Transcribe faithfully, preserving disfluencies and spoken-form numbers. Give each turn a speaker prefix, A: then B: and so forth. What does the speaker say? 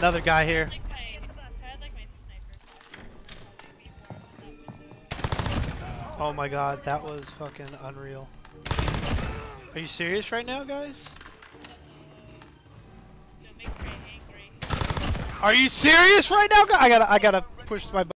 A: Another guy here.
B: Like my, I like my sniper.
A: Oh my god, that was fucking unreal. Are you serious right now, guys?
B: Don't make me angry.
A: Are you serious right now, guys? I gotta, I gotta push my button.